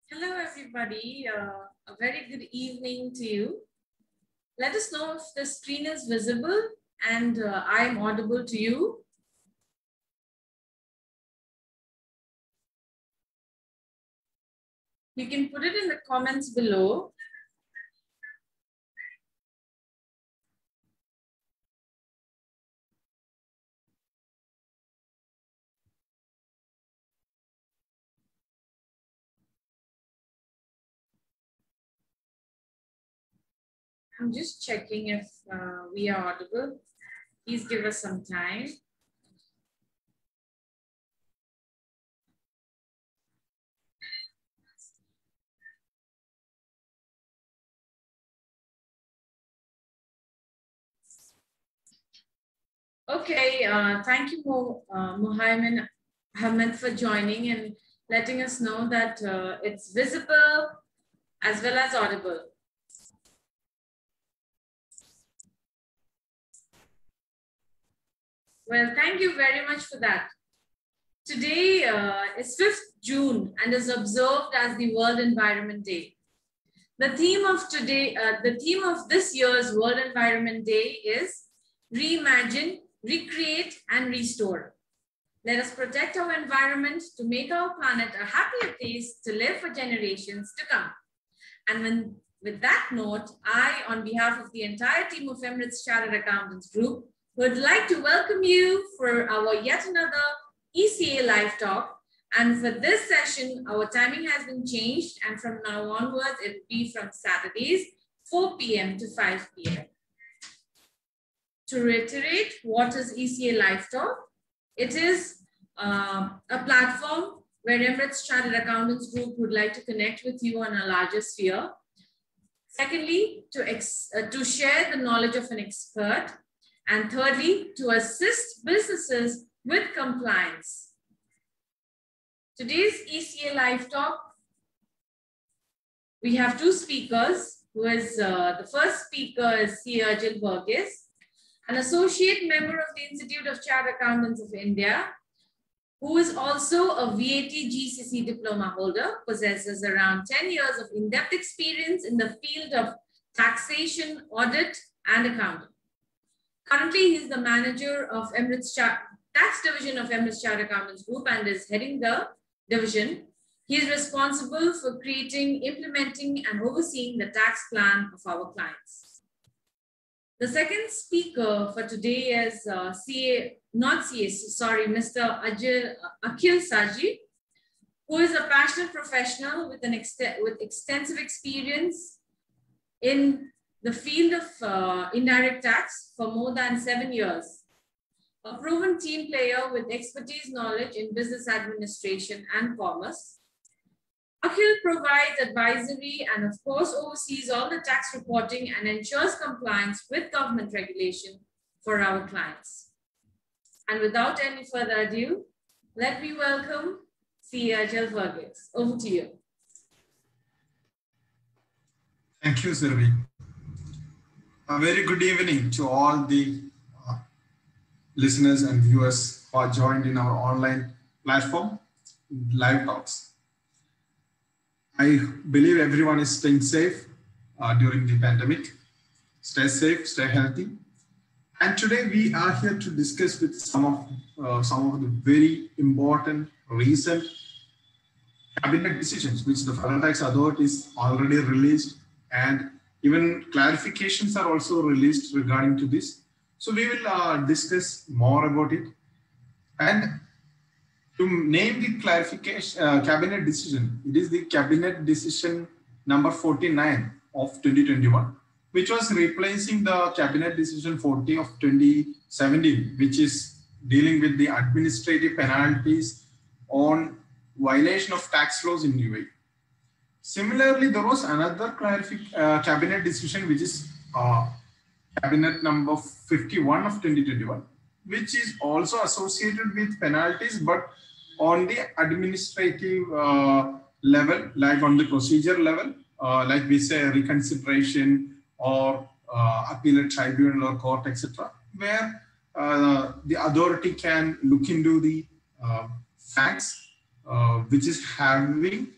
Hello, everybody. A very good evening to you. Let us know if the screen is visible and I am audible to you. You can put it in the comments below. I'm just checking if we are audible. Please give us some time. Okay, thank you, Muhaimin Ahmed, for joining and letting us know that it's visible as well as audible. Well, thank you very much for that. Today is 5th June and is observed as the World Environment Day. The theme of this year's World Environment Day is Reimagine, Recreate and Restore. Let us protect our environment to make our planet a happier place to live for generations to come. And with that note, I, on behalf of the entire team of Emirates Chartered Accountants Group, would like to welcome you for our yet another ECA Live Talk. And for this session, our timing has been changed, and from now onwards, it will be from Saturdays, 4 p.m. to 5 p.m. To reiterate, what is ECA Live Talk? It is a platform where Emirates Chartered Accountants Group would like to connect with you on a larger sphere. Secondly, to share the knowledge of an expert. And thirdly, to assist businesses with compliance. Today's ECA Live Talk, we have two speakers. The first speaker is C. Ajil Burgess, an associate member of the Institute of Chartered Accountants of India, who is also a VAT GCC diploma holder, possesses around 10 years of in-depth experience in the field of taxation, audit, and accounting. Currently, he is the manager of Emirates Tax Division of Emirates Chartered Accountants Group and is heading the division. He is responsible for creating, implementing, and overseeing the tax plan of our clients. The second speaker for today is Mr. Akhil Saji, who is a passionate professional with extensive experience in the field of indirect tax for more than 7 years. A proven team player with expertise knowledge in business administration and commerce. Akhil provides advisory and of course oversees all the tax reporting and ensures compliance with government regulation for our clients. And without any further ado, let me welcome C. Ajil Burgess. Over to you. Thank you, Sylvie. A very good evening to all the listeners and viewers who are joined in our online platform, Live Talks. I believe everyone is staying safe during the pandemic. Stay safe, stay healthy. And today we are here to discuss with some of the very important recent cabinet decisions which the Federal Tax Authority is already released, and even clarifications are also released regarding to this. So we will discuss more about it. And to name the clarification cabinet decision, it is the cabinet decision number 49 of 2021, which was replacing the cabinet decision 40 of 2017, which is dealing with the administrative penalties on violation of tax laws in UAE. Similarly, there was another cabinet decision, which is cabinet number 51 of 2021, which is also associated with penalties, but on the administrative level, like on the procedure level, like we say reconsideration or appellate tribunal or court, etc., where the authority can look into the facts which is having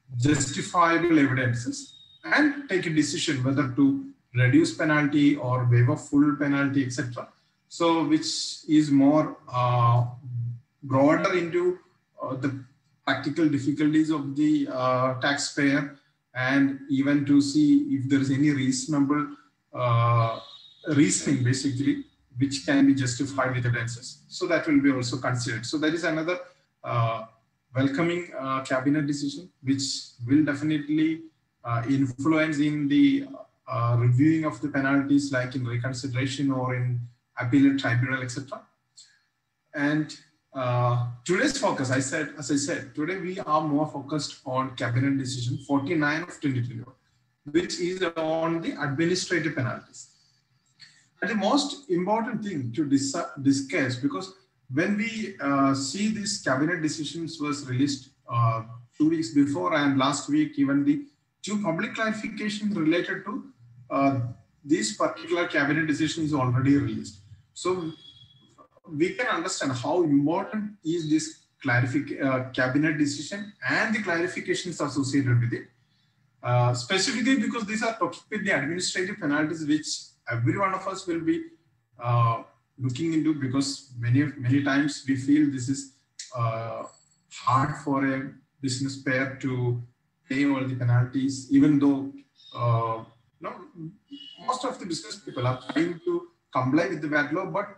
justifiable evidences and take a decision whether to reduce penalty or waive a full penalty, etc. So which is more broader into the practical difficulties of the taxpayer, and even to see if there is any reasonable reasoning basically which can be justified with evidences. So that will be also considered. So that is another welcoming cabinet decision, which will definitely influence in the reviewing of the penalties, like in reconsideration or in appellate tribunal, etc. And today's focus, as I said, today we are more focused on cabinet decision 49 of 2021, which is on the administrative penalties. And the most important thing to discuss, because when we see these cabinet decisions was released 2 weeks before, and last week even the 2 public clarifications related to this particular cabinet decision is already released. So we can understand how important is this cabinet decision and the clarifications associated with it. Specifically because these are talking with the administrative penalties, which every one of us will be looking into, because many times we feel this is hard for a business payer to pay all the penalties, even though most of the business people are trying to comply with the VAT law, but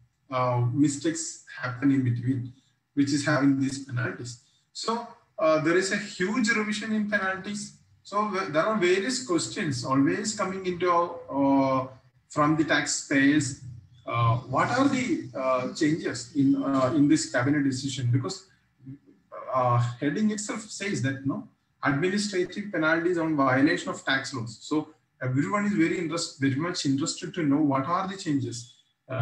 mistakes happen in between, which is having these penalties. So there is a huge revision in penalties. So there are various questions always coming into from the taxpayers. What are the changes in this cabinet decision? Because heading itself says that administrative penalties on violation of tax laws. So everyone is very much interested to know what are the changes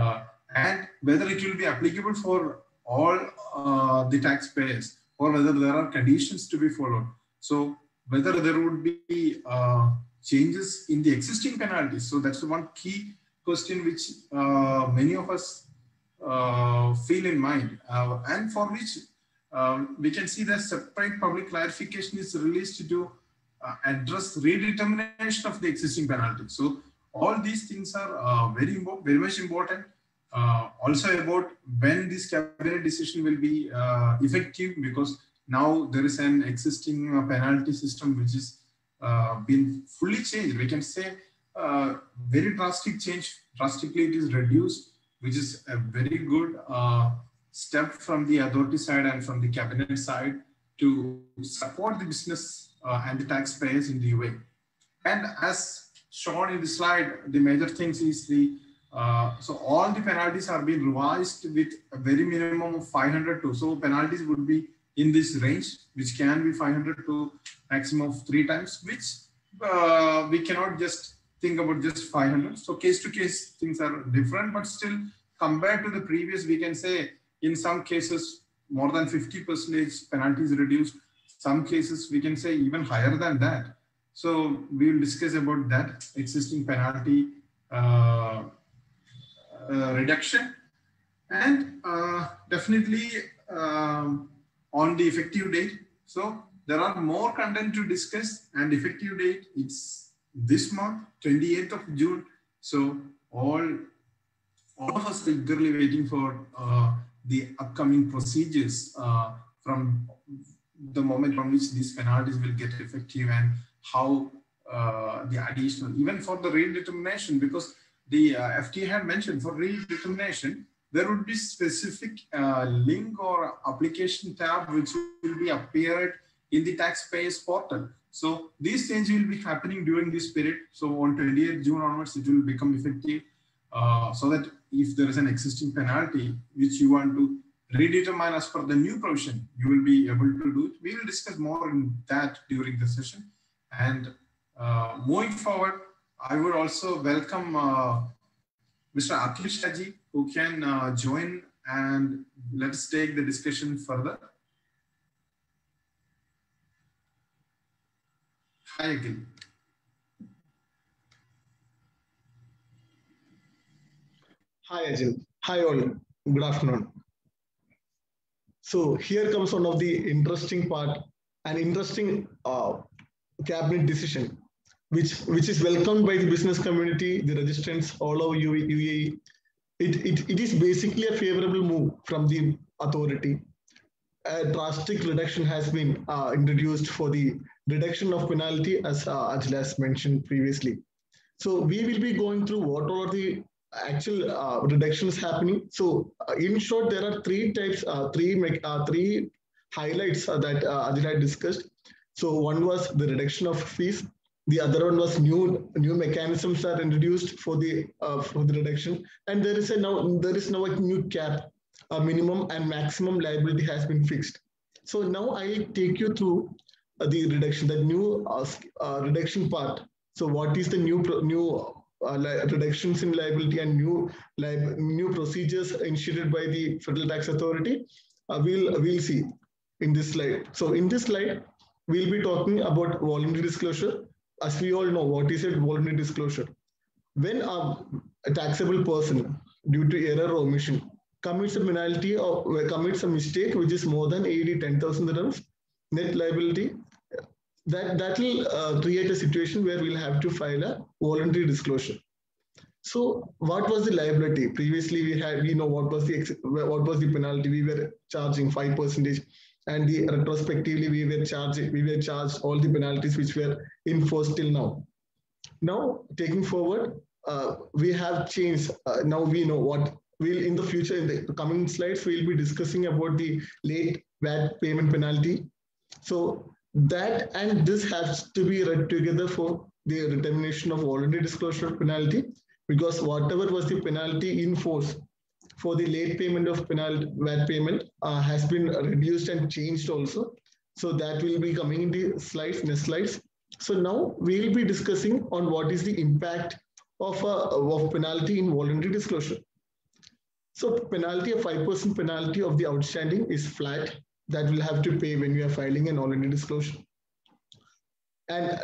and whether it will be applicable for all the taxpayers, or whether there are conditions to be followed. So whether there would be changes in the existing penalties. So that's one key question which many of us feel in mind, and for which we can see that separate public clarification is released to address redetermination of the existing penalty. So all these things are very much important. Also about when this cabinet decision will be effective, because now there is an existing penalty system which is been fully changed. We can say very drastic change. Drastically it is reduced, which is a very good step from the authority side and from the cabinet side to support the business and the taxpayers in the way. And as shown in the slide, the major things is the so all the penalties are being revised with a very minimum of 500 to. So penalties would be in this range, which can be 500 to maximum of 3 times, which we cannot just think about just 500. So case to case things are different, but still compared to the previous, we can say in some cases more than 50% penalties reduced. Some cases we can say even higher than that. So we will discuss about that existing penalty reduction, and definitely on the effective date. So there are more content to discuss, and effective date it's this month, 28th of June. So all of us are eagerly waiting for the upcoming procedures from the moment on which these penalties will get effective, and how the additional, even for the redetermination, because the FTA had mentioned for redetermination, there would be specific link or application tab which will be appeared in the taxpayers portal. So these changes will be happening during this period. So on 28th June onwards, it will become effective, so that if there is an existing penalty which you want to redetermine as per the new provision, you will be able to do it. We will discuss more in that during the session. And moving forward, I would also welcome Mr. Akhil Shaji, who can join, and let's take the discussion further. Hi, Akhil. Hi, Ajil. Hi, all. Good afternoon. So here comes one of the interesting part an interesting cabinet decision, which is welcomed by the business community, the registrants all over UAE. It is basically a favorable move from the authority. A drastic reduction has been introduced for the reduction of penalty, as Ajla has mentioned previously. So we will be going through what are the actual reductions happening. So in short, there are three types, three highlights that Ajla had discussed. So one was the reduction of fees. The other one was new mechanisms are introduced for the reduction, and there is now a new cap, a minimum and maximum liability has been fixed. So now I take you through the reduction, the new reduction part. So what is the reductions in liability and new procedures initiated by the Federal Tax Authority? We'll see in this slide. So in this slide, we'll be talking about voluntary disclosure. As we all know, what is a voluntary disclosure? When a taxable person, due to error or omission, commits a penalty or commits a mistake which is more than 10,000 dirhams net liability, that will create a situation where we'll have to file a voluntary disclosure. So what was the liability? Previously, we know what was the penalty. We were charging 5%, and retrospectively we were charged all the penalties which were in force till now. Now taking forward, we have changed. Now we know what we'll in the future. In the coming slides, we'll be discussing about the late VAT payment penalty. So that and this has to be read together for the determination of voluntary disclosure penalty, because whatever was the penalty in force for the late payment of VAT payment has been reduced and changed also. So that will be coming in the slides, next slides. So now we will be discussing on what is the impact of penalty in voluntary disclosure. So penalty, a 5% penalty of the outstanding is flat, that will have to pay when we are filing an voluntary disclosure. And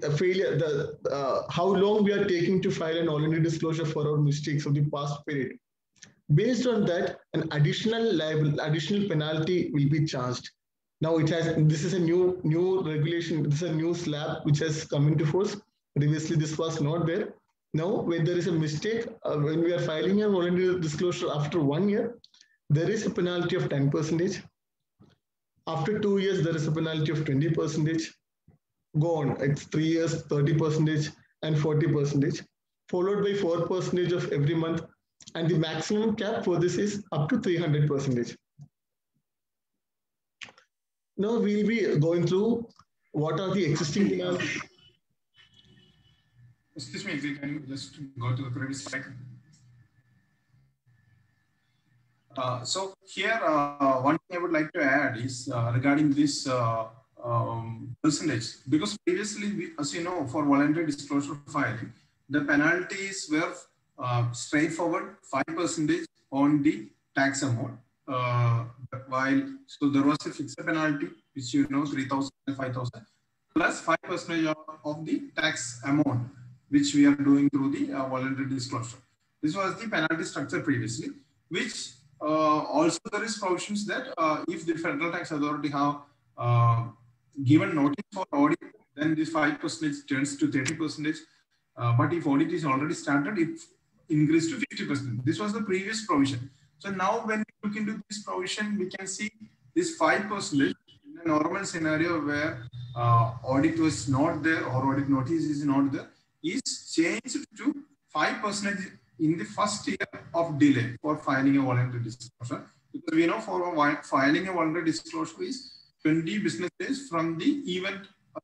how long we are taking to file an voluntary disclosure for our mistakes of the past period. Based on that, an additional penalty will be charged. Now this is a new regulation, this is a new slab which has come into force. Previously, this was not there. Now, when there is a mistake, when we are filing a voluntary disclosure after 1 year, there is a penalty of 10%. After 2 years, there is a penalty of 20%. Go on, it's 3 years, 30% and 40%, followed by 4% of every month. And the maximum cap for this is up to 300%. Now we'll be going through what are the existing penalties. Excuse me, can you just go to the previous slide? So here, one thing I would like to add is regarding this percentage, because previously, as you know, for voluntary disclosure filing, the penalties were straightforward 5% on the tax amount. So there was a fixed penalty, which 3,000 and 5,000, plus 5% of the tax amount, which we are doing through the voluntary disclosure. This was the penalty structure previously, which also there is provisions that if the Federal Tax Authority have given notice for audit, then this 5% turns to 30%. But if audit is already started, it increased to 50%. This was the previous provision. So now when we look into this provision, we can see this 5% in a normal scenario where audit was not there or audit notice is not there, is changed to 5% in the first year of delay for filing a voluntary disclosure. Because we know for filing a voluntary disclosure is 20 business days from the event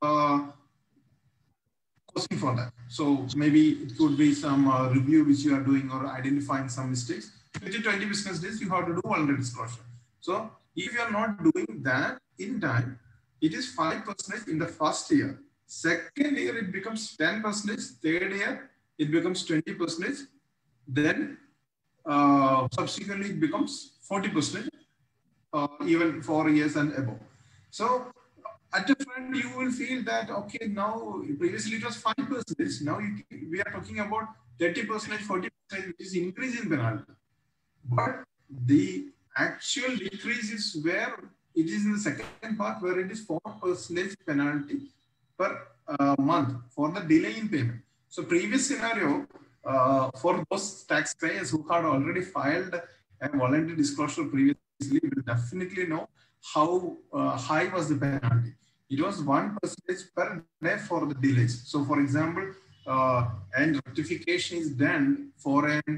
costing for that. So maybe it could be some review which you are doing or identifying some mistakes. Within 20 business days, you have to do voluntary disclosure. So if you are not doing that in time, it is 5% in the first year. Second year, it becomes 10%. Third year, it becomes 20%. Then subsequently, it becomes 40%, even 4 years and above. So at the front, you will feel that, okay, now previously it was 5%. Now we are talking about 30%, 40%, which is increase in penalty. But the actual decrease is where it is in the second part where it is 4% penalty per month for the delay in payment. So previous scenario, for those taxpayers who had already filed a voluntary disclosure previously will definitely know how high was the penalty. It was 1% per day for the delays. So for example, and rectification is done for an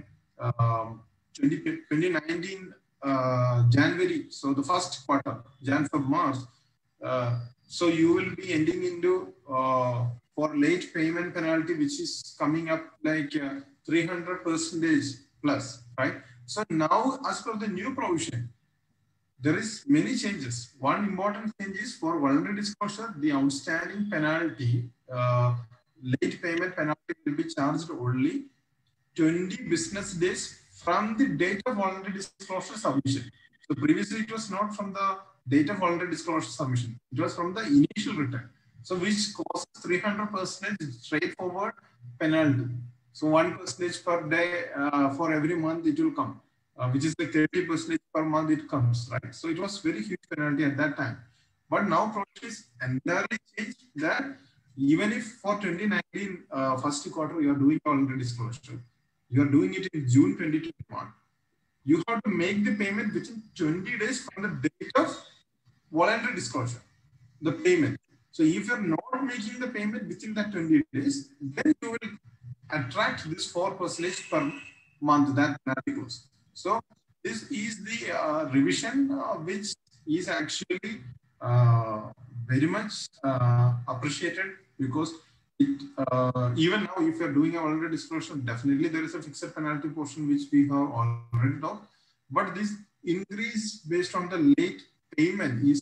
2019 January, so the first quarter, Jan for March. So you will be ending into for late payment penalty, which is coming up like 300% plus, right? So now, as per the new provision, there is many changes. One important change is for voluntary disclosure, the outstanding penalty, late payment penalty will be charged only 20 business days from the date of voluntary disclosure submission. So previously it was not from the date of voluntary disclosure submission. It was from the initial return. So which causes 300% straightforward penalty. So 1% per day for every month it will come, which is like 30% per month it comes, right? So it was very huge penalty at that time. But now provision is entirely changed that even if for 2019 first quarter you are doing voluntary disclosure, you are doing it in June 2021, you have to make the payment within 20 days from the date of voluntary disclosure, the payment. So if you're not making the payment within that 20 days, then you will attract this 4% per month that goes. So this is the revision which is actually very much appreciated, because it, even now, if you're doing a voluntary disclosure, definitely there is a fixed penalty portion which we have already talked. But this increase based on the late payment is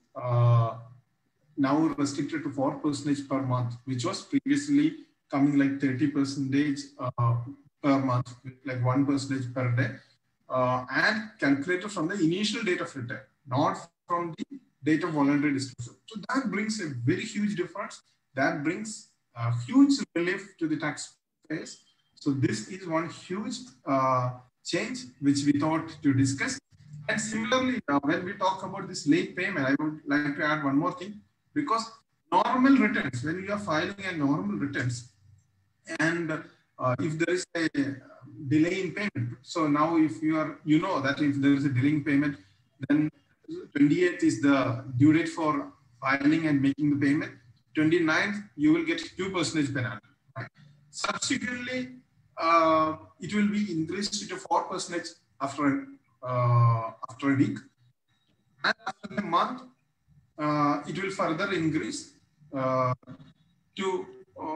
now restricted to 4% per month, which was previously coming like 30% per month, like 1% per day, and calculated from the initial date of return, not from the date of voluntary disclosure. So that brings a very huge difference. That brings a huge relief to the taxpayers. So this is one huge change which we thought to discuss. And similarly, when we talk about this late payment, I would like to add one more thing, because normal returns, when you are filing a normal returns, and if there is a delay in payment, so now if you are, you know that if there is a delay in payment, then 28th is the due date for filing and making the payment. 29th, you will get 2% penalty. Right? Subsequently, it will be increased to 4% after a week, and after the month, it will further increase to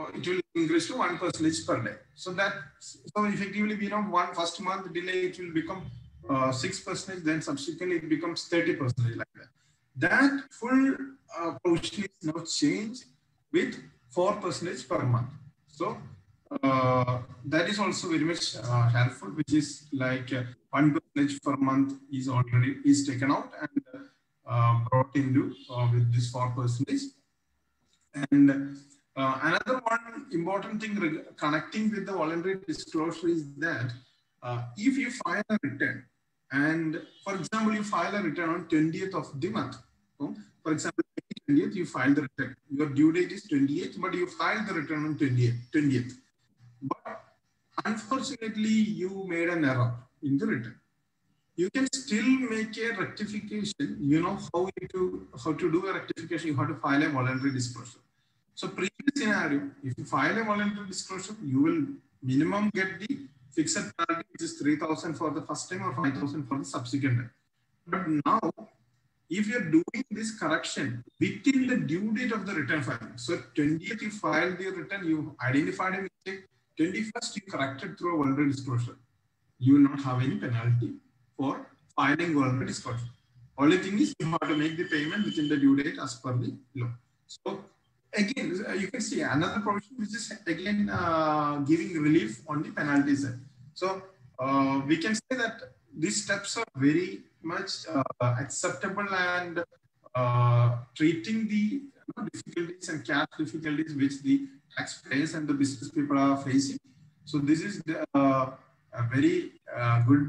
1% per day. So effectively, we know one first month delay, it will become 6%, then subsequently it becomes 30% like that. That full provision is now changed with 4% per month. So that is also very much helpful, which is like 1% per month is taken out and brought into with this 4%. And another one important thing connecting with the voluntary disclosure is that if you file a return, and for example, you file a return on 20th of the month. For example, 20th, you file the return. Your due date is 28th, but you file the return on 20th. But unfortunately, you made an error in the return. You can still make a rectification. You know how to do a rectification. You have to file a voluntary disclosure. So previous scenario, if you file a voluntary disclosure, you will minimum get the fixed penalty, which is 3,000 for the first time or 5,000 for the subsequent time. But now, if you're doing this correction within the due date of the return filing, so 20th you filed the return, you identified a mistake, 21st you corrected through a voluntary disclosure, you will not have any penalty for filing voluntary disclosure. Only thing is you have to make the payment within the due date as per the law. So again, you can see another provision which is again giving relief on the penalty side. So we can say that these steps are very much acceptable and treating the difficulties and cash difficulties which the taxpayers and the business people are facing. So this is a very good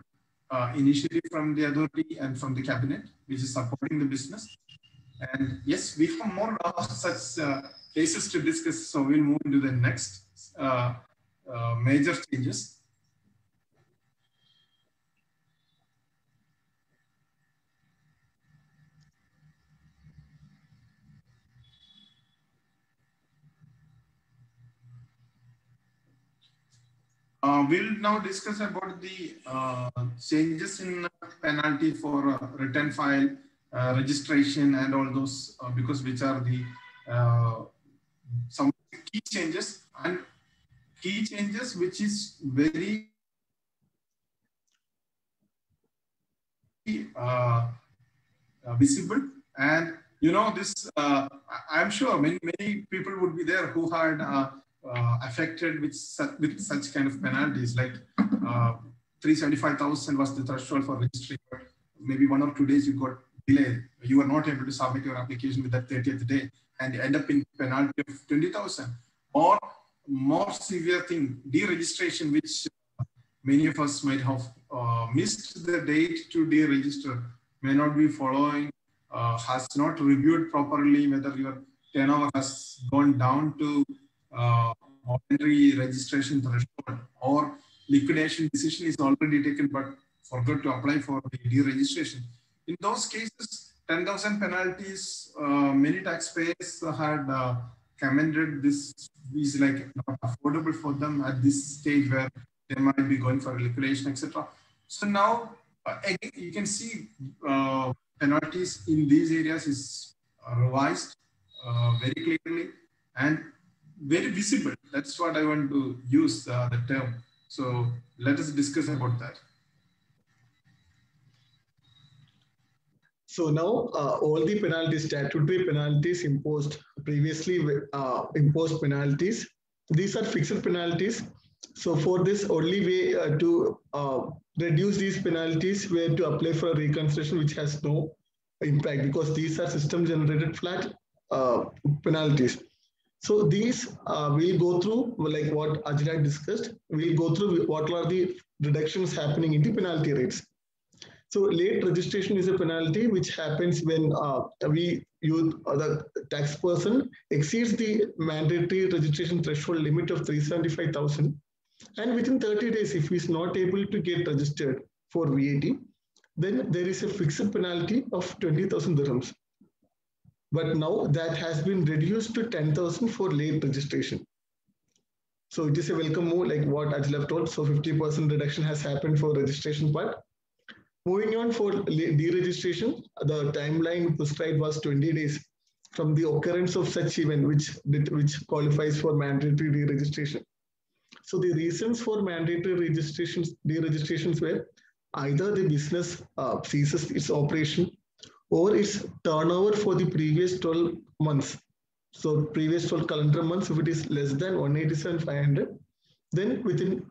initiative from the authority and from the cabinet, which is supporting the business. And yes, we have more such cases to discuss. So we'll move into the next major changes. We'll now discuss about the changes in penalty for return file, registration, and all those, because which are the some key changes, and key changes which is very visible. And you know this, I'm sure many people would be there who had affected with such kind of penalties, like 375,000 was the threshold for registry, but maybe 1 or 2 days you got delayed. You were not able to submit your application with that 30th day and end up in penalty of 20,000. Or more severe thing, deregistration, which many of us might have missed the date to deregister, may not be following, has not reviewed properly whether your turnover has gone down to voluntary registration threshold, or liquidation decision is already taken but forgot to apply for the deregistration. In those cases, 10,000 penalties, many taxpayers had commended this is like not affordable for them at this stage where they might be going for liquidation, etc. So now again, you can see penalties in these areas is revised very clearly and very visible. That's what I want to use the term. So let us discuss about that. So now all the penalties, statutory penalties imposed previously, imposed penalties, these are fixed penalties. So for this, only way to reduce these penalties were to apply for a reconsideration, which has no impact because these are system generated flat penalties. So these we'll go through, like what Ajay discussed. We'll go through what are the reductions happening in the penalty rates. So late registration is a penalty which happens when the tax person exceeds the mandatory registration threshold limit of 375,000, and within 30 days, if he is not able to get registered for VAT, then there is a fixed penalty of 20,000 dirhams. But now that has been reduced to 10,000 for late registration. So it is a welcome move, like what Ajlav told. So 50% reduction has happened for registration part. Moving on for deregistration, the timeline prescribed was 20 days from the occurrence of such event which qualifies for mandatory deregistration. So the reasons for mandatory deregistrations were either the business ceases its operation or its turnover for the previous 12 months. So previous 12 calendar months, if it is less than 187,500, then within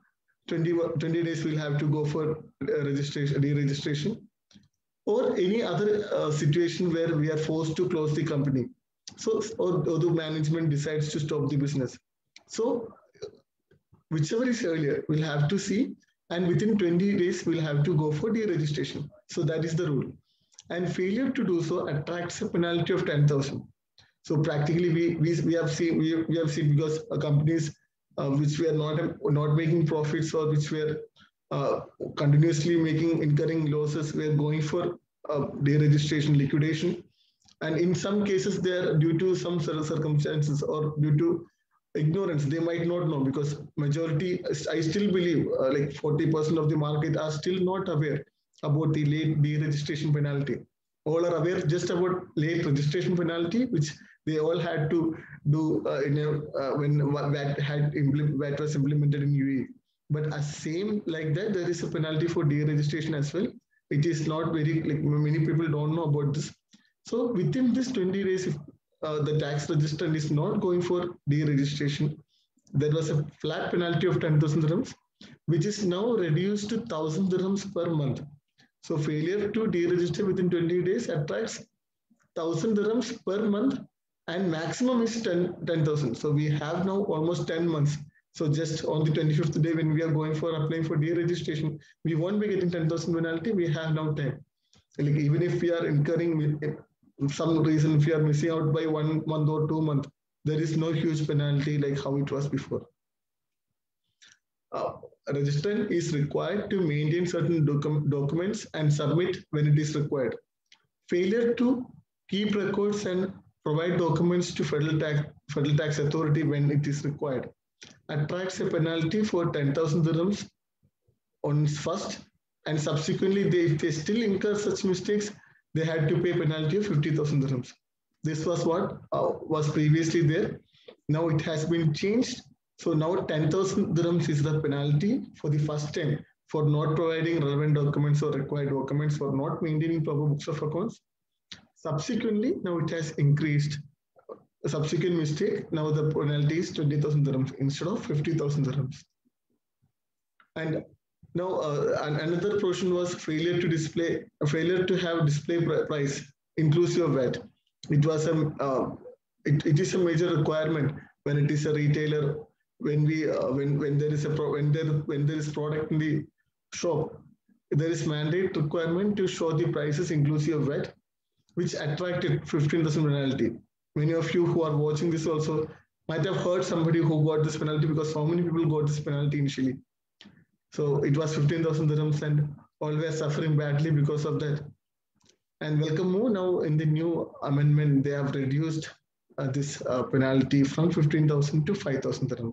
20 days we'll have to go for deregistration, or any other situation where we are forced to close the company. So, or the management decides to stop the business. So whichever is earlier, we'll have to see, and within 20 days, we'll have to go for deregistration. So that is the rule. And failure to do so attracts a penalty of 10,000. So practically, we have seen because companies which were not making profits, or which were continuously incurring losses, were going for deregistration, liquidation, and in some cases, they are due to some circumstances or due to ignorance, they might not know, because majority, I still believe, like 40% of the market are still not aware about the late deregistration penalty. All are aware just about late registration penalty, which they all had to do when VAT was implemented in UAE. But as same like that, there is a penalty for deregistration as well. It is not very, like many people don't know about this. So within this 20 days, if the tax registrant is not going for deregistration, there was a flat penalty of 10,000 dirhams, which is now reduced to 1,000 dirhams per month. So failure to deregister within 20 days attracts 1,000 dirhams per month, and maximum is 10,000. So we have now almost 10 months. So just on the 25th day when we are going for applying for deregistration, we won't be getting 10,000 penalty. We have now time. Like even if we are incurring some reason, if we are missing out by 1 month or 2 months, there is no huge penalty like how it was before. A registrant is required to maintain certain documents and submit when it is required. Failure to keep records and provide documents to federal tax authority when it is required attracts a penalty for 10,000 dirhams on first, and subsequently if they still incur such mistakes, they had to pay penalty of 50,000 dirhams. This was what was previously there. Now it has been changed. So now 10,000 dirhams is the penalty for the first time for not providing relevant documents or required documents, for not maintaining proper books of accounts. Subsequently, now it has increased. A subsequent mistake, now the penalty is 20,000 dirhams instead of 50,000 dirhams. And now another portion was failure to have display price inclusive of VAT. It was it is a major requirement when it is a retailer. When there is product in the shop, there is mandate requirement to show the prices inclusive of VAT, which attracted 15,000 penalty. Many of you who are watching this also might have heard somebody who got this penalty, because so many people got this penalty initially. So it was 15,000 dirhams and always suffering badly because of that. And welcome more now in the new amendment, they have reduced this penalty from 15,000 to 5,000 dirhams.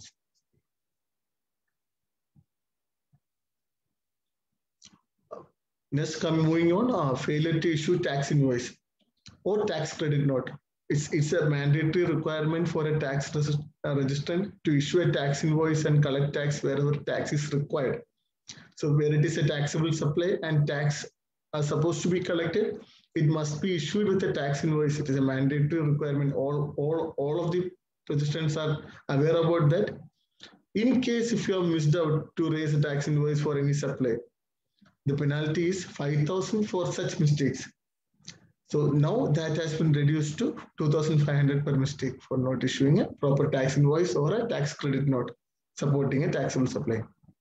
Next, moving on, failure to issue tax invoice or tax credit note. It's a mandatory requirement for a tax registrant to issue a tax invoice and collect tax wherever tax is required. So where it is a taxable supply and tax are supposed to be collected, it must be issued with a tax invoice. It is a mandatory requirement. All of the registrants are aware about that. In case if you have missed out to raise a tax invoice for any supply, the penalty is 5,000 for such mistakes. So now that has been reduced to 2,500 per mistake for not issuing a proper tax invoice or a tax credit note supporting a taxable supply.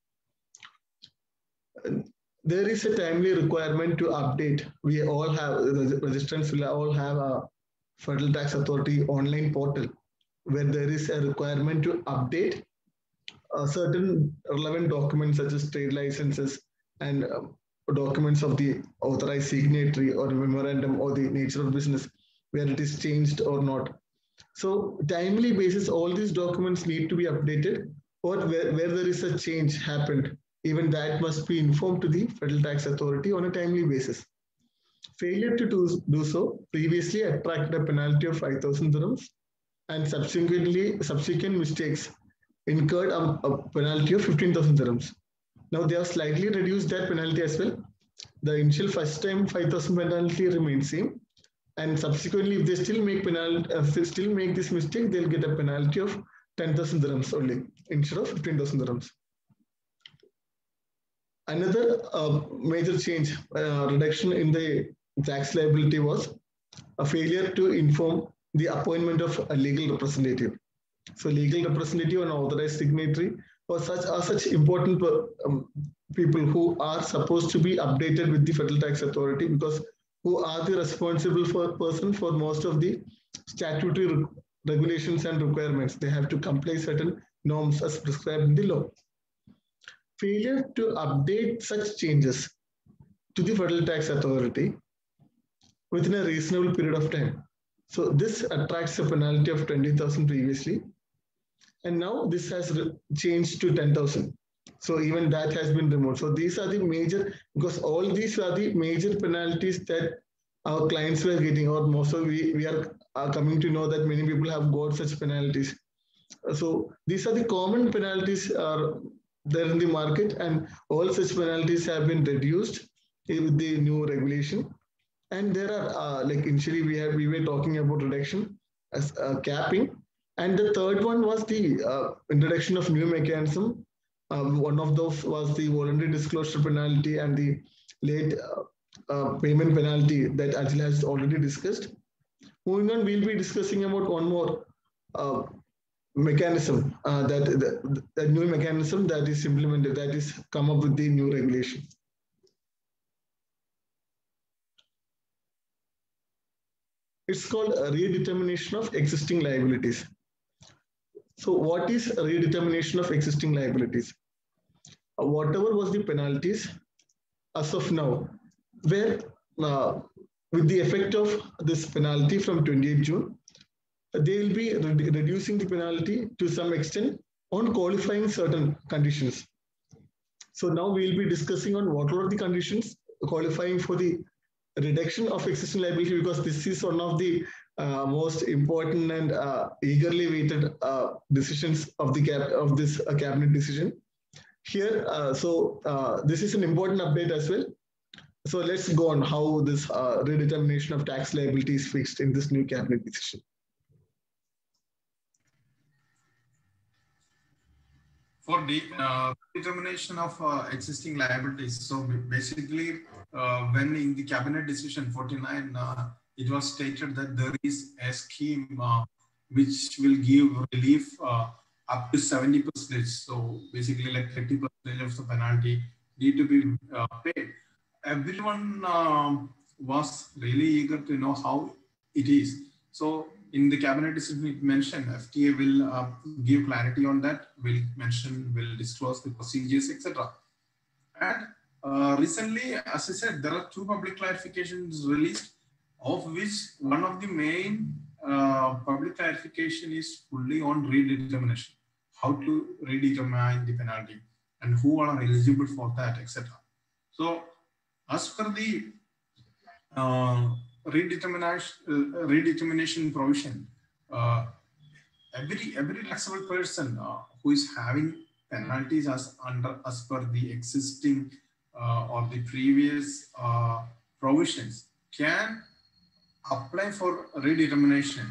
There is a timely requirement to update. We all have, the registrants will all have a Federal Tax Authority online portal where there is a requirement to update certain relevant documents such as trade licenses and documents of the authorized signatory or memorandum or the nature of business where it is changed or not. So timely basis, all these documents need to be updated, or where there is a change happened, even that must be informed to the Federal Tax Authority on a timely basis. Failure to do so previously attracted a penalty of 5,000 dirhams, and subsequent mistakes incurred a penalty of 15,000 dirhams. Now they have slightly reduced that penalty as well. The initial first time 5,000 penalty remains same, and subsequently if they still make this mistake, they'll get a penalty of 10,000 dirhams only instead of 15,000 dirhams. Another major change, reduction in the tax liability was a failure to inform the appointment of a legal representative. So legal representative and authorized signatory are such important people who are supposed to be updated with the Federal Tax Authority, because who are the responsible person for most of the statutory regulations and requirements. They have to comply certain norms as prescribed in the law. Failure to update such changes to the Federal Tax Authority within a reasonable period of time. So this attracts a penalty of 20,000 previously, and now this has changed to 10,000. So even that has been removed. So these are the major, because all these are the major penalties that our clients were getting, or most of we are coming to know that many people have got such penalties. So these are the common penalties are there in the market, and all such penalties have been reduced with the new regulation. And there are like initially we were talking about reduction as capping, and the third one was the introduction of new mechanism. One of those was the voluntary disclosure penalty and the late payment penalty that Ajil has already discussed. Moving on, we'll be discussing about one more mechanism that new mechanism that is implemented, that is come up with the new regulation. It's called a redetermination of existing liabilities. So what is a redetermination of existing liabilities? Whatever was the penalties as of now, where with the effect of this penalty from 28th June, they will be reducing the penalty to some extent on qualifying certain conditions. So now we will be discussing on what are the conditions qualifying for the reduction of existing liability, because this is one of the most important and eagerly waited decisions of this cabinet decision. Here, this is an important update as well. So let's go on how this redetermination of tax liability is fixed in this new cabinet decision. For the determination of existing liabilities, so basically when in the cabinet decision 49, it was stated that there is a scheme which will give relief up to 70%. So basically like 30% of the penalty need to be paid. Everyone was really eager to know how it is. So in the cabinet decision, it mentioned FTA will give clarity on that, will disclose the procedures, etc. And recently, as I said, there are 2 public clarifications released, of which one of the main public clarification is fully on redetermination, how to redetermine the penalty and who are eligible for that, etc. So as per the redetermination provision, every taxable person who is having penalties as per the existing or the previous provisions can apply for redetermination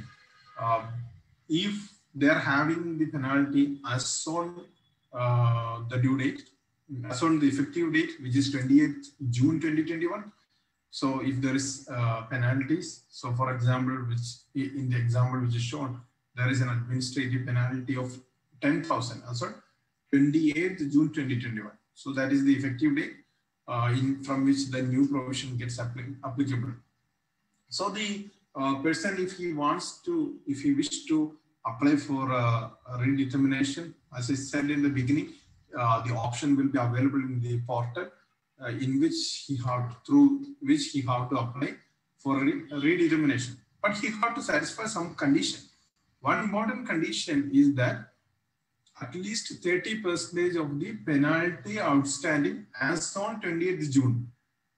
if they are having the penalty as on the due date, as on the effective date, which is 28th June 2021. So if there is penalties, so for example, which in the example which is shown, there is an administrative penalty of 10,000 as on 28th June 2021. So that is the effective date from which the new provision gets applicable. So the person, if he wishes to apply for a redetermination, as I said in the beginning, the option will be available in the portal, in which he have to apply for redetermination. But he have to satisfy some condition. One important condition is that at least 30% of the penalty outstanding as on 20th June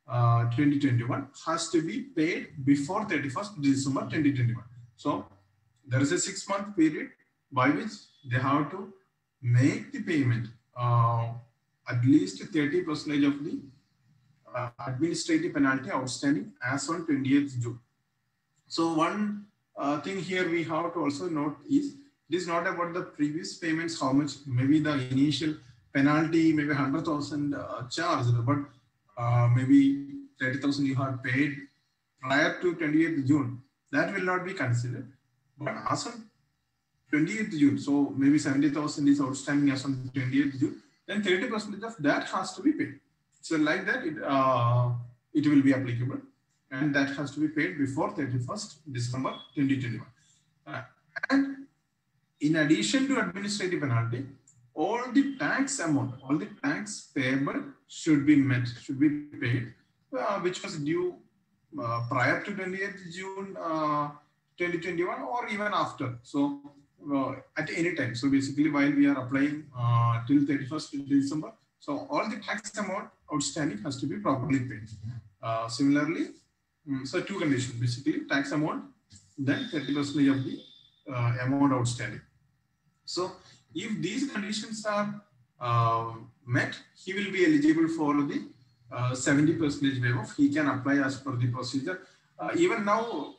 2021 has to be paid before 31st December 2021. So there is a 6-month period by which they have to make the payment at least 30% of the administrative penalty outstanding as on 20th June. So one thing here we have to also note is, it is not about the previous payments, how much, maybe the initial penalty, maybe 100,000 charged, but maybe 30,000 you have paid prior to 28th June, that will not be considered. But as on 28th June, so maybe 70,000 is outstanding as on 28th June, then 30% of that has to be paid. So like that, it will be applicable, and that has to be paid before 31st December 2021. And in addition to administrative penalty, all the tax amount, all the tax payable should be paid, which was due prior to 28th June 2021 or even after. So at any time. So basically, while we are applying till 31st December, so all the tax amount outstanding has to be properly paid. Similarly, so 2 conditions, basically tax amount, then 30% of the amount outstanding. So if these conditions are met, he will be eligible for the 70% waiver. He can apply as per the procedure. Even now,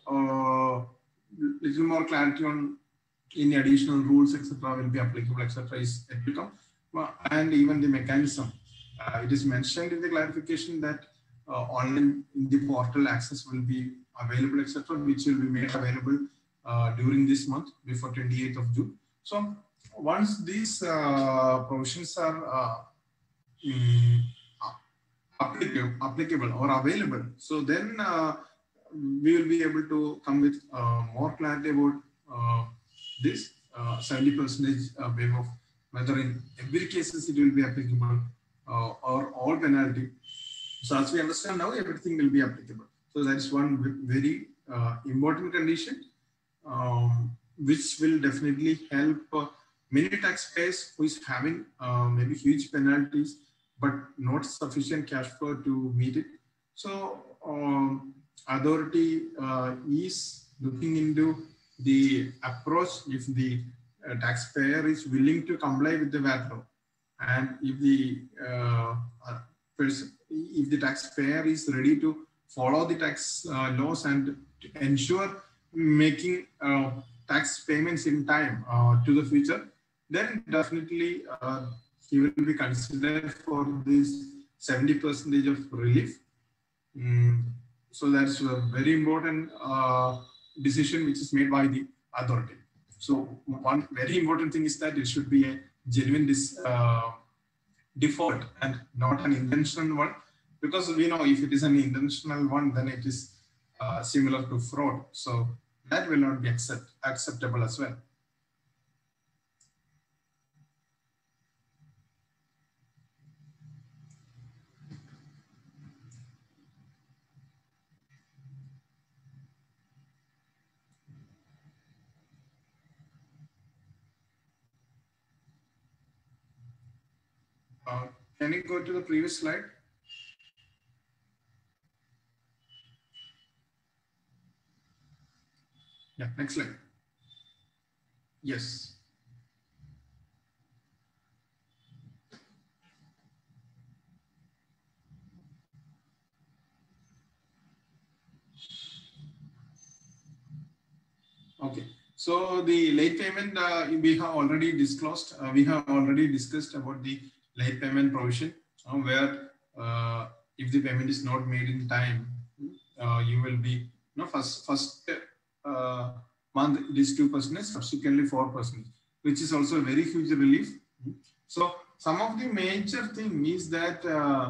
little more clarity on any additional rules, etc., will be applicable, etc., is yet to come. And even the mechanism, it is mentioned in the clarification that online in the portal access will be available, etc., which will be made available during this month before 28th of June. So once these provisions are mm, applicable or available, so then we will be able to come with more clarity about this 70% waive of whether in every cases it will be applicable or all penalty. So as we understand now, everything will be applicable. So that is one very important condition, which will definitely help many taxpayers who is having maybe huge penalties, but not sufficient cash flow to meet it. So authority is looking into the approach if the taxpayer is willing to comply with the VAT law, and if the if the taxpayer is ready to follow the tax laws and to ensure making tax payments in time to the future, then definitely he will be considered for this 70% of relief. So that's a very important decision which is made by the authority. So one very important thing is that it should be a genuine default and not an intentional one, because we know if it is an intentional one, then it is similar to fraud. So that will not be acceptable as well. Can you go to the previous slide? Yeah, next slide. Yes. Okay. So the late payment we have already disclosed. We have already discussed about the late payment provision, where if the payment is not made in time, you will be first month it is 2%, subsequently 4%, which is also a very huge relief. So some of the major thing is that,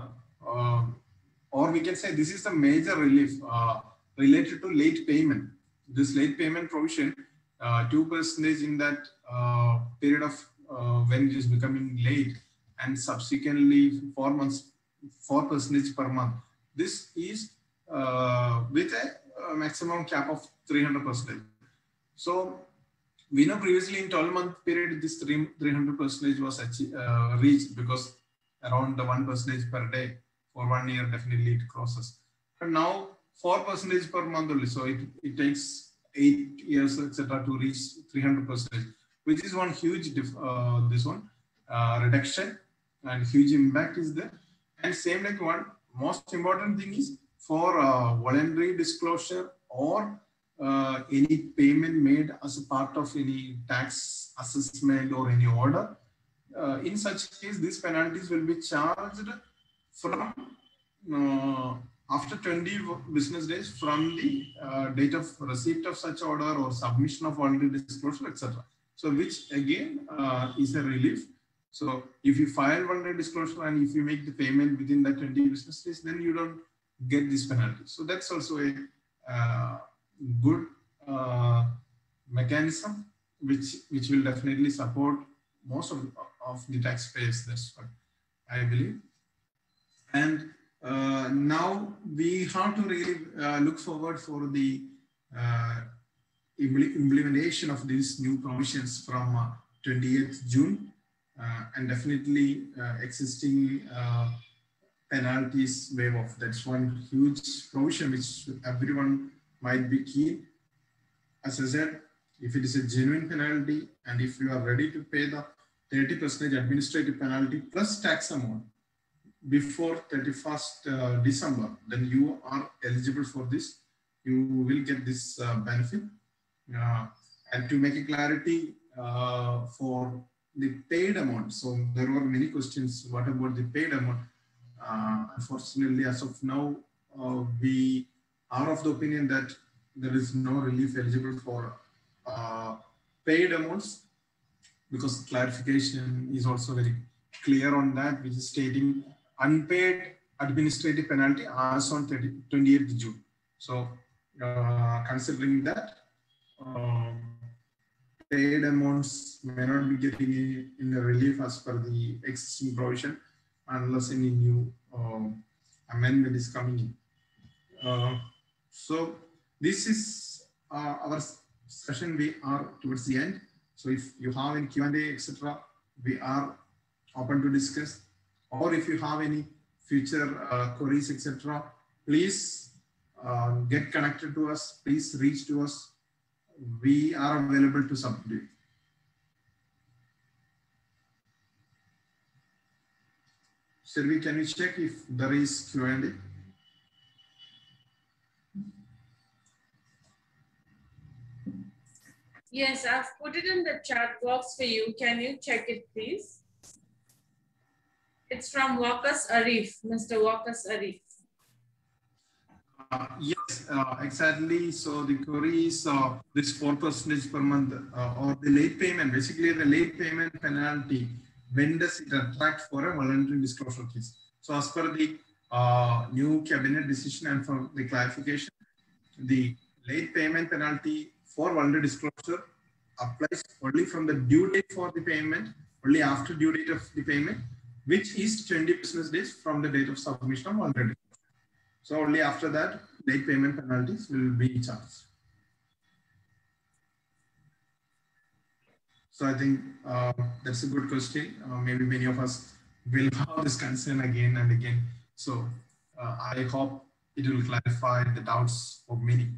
or we can say this is the major relief related to late payment. This late payment provision, 2% in that period of when it is becoming late, and subsequently 4 months, 4% per month. This is with a maximum cap of 300%. So we know previously in 12-month period, this 300% was reached, because around the 1% per day for 1 year, definitely it crosses. But now 4% per month only. So it takes 8 years, etc., to reach 300%, which is one huge reduction, and huge impact is there. And same like one most important thing is for voluntary disclosure or any payment made as a part of any tax assessment or any order. In such case, these penalties will be charged from after 20 business days from the date of receipt of such order or submission of voluntary disclosure, etc. So which again is a relief. So if you file voluntary disclosure and if you make the payment within that 20 business days, then you don't get this penalty. So that's also a good mechanism which will definitely support most of the taxpayers. That's what I believe. And now we have to really look forward for the implementation of these new provisions from 28th June, and definitely existing penalties waive off. That's one huge provision which everyone might be keen. As I said, if it is a genuine penalty and if you are ready to pay the 30% administrative penalty plus tax amount before 31st December, then you are eligible for this. You will get this benefit. And to make a clarity for the paid amount. So there were many questions. What about the paid amount? Unfortunately, as of now, we are of the opinion that there is no relief eligible for paid amounts. because clarification is also very clear on that, which is stating unpaid administrative penalty as on 28th June. So considering that, paid amounts may not be getting in the relief as per the existing provision unless any new amendment is coming in. So this is our session. We are towards the end. So if you have any Q&A, etc., we are open to discuss. Or if you have any future queries, etc., please get connected to us. Please reach to us. We are available to support you. Sylvie, can you check if there is Q&A? Yes, I've put it in the chat box for you. Can you check it, please? It's from Waqas Arif, Mr. Waqas Arif. Yes, exactly. So the query is this 4% per month or the late payment. Basically, the late payment penalty. When does it attract for a voluntary disclosure case? So as per the new cabinet decision and for the clarification, the late payment penalty for voluntary disclosure applies only from the due date for the payment, only after due date of the payment, which is 20 business days from the date of submission of voluntary disclosure. So only after that, late payment penalties will be charged. So I think that's a good question. Maybe many of us will have this concern again and again. So I hope it will clarify the doubts of many.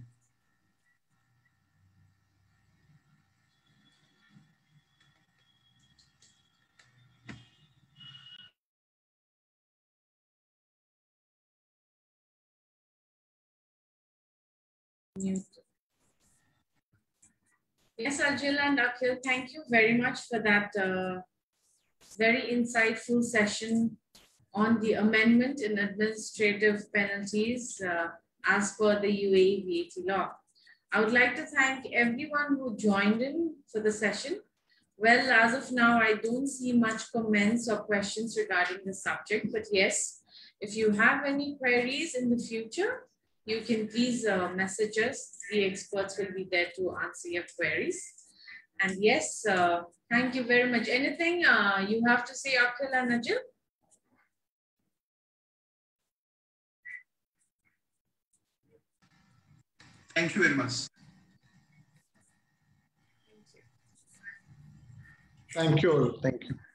Yes, Ajil and Akhil, thank you very much for that very insightful session on the amendment in administrative penalties as per the UAE VAT law. I would like to thank everyone who joined in for the session. Well, as of now, I don't see much comments or questions regarding the subject, but yes, if you have any queries in the future, you can please message us. The experts will be there to answer your queries. And yes, thank you very much. Anything you have to say, Akhil and Ajil? Thank you very much. Thank you all. Thank you.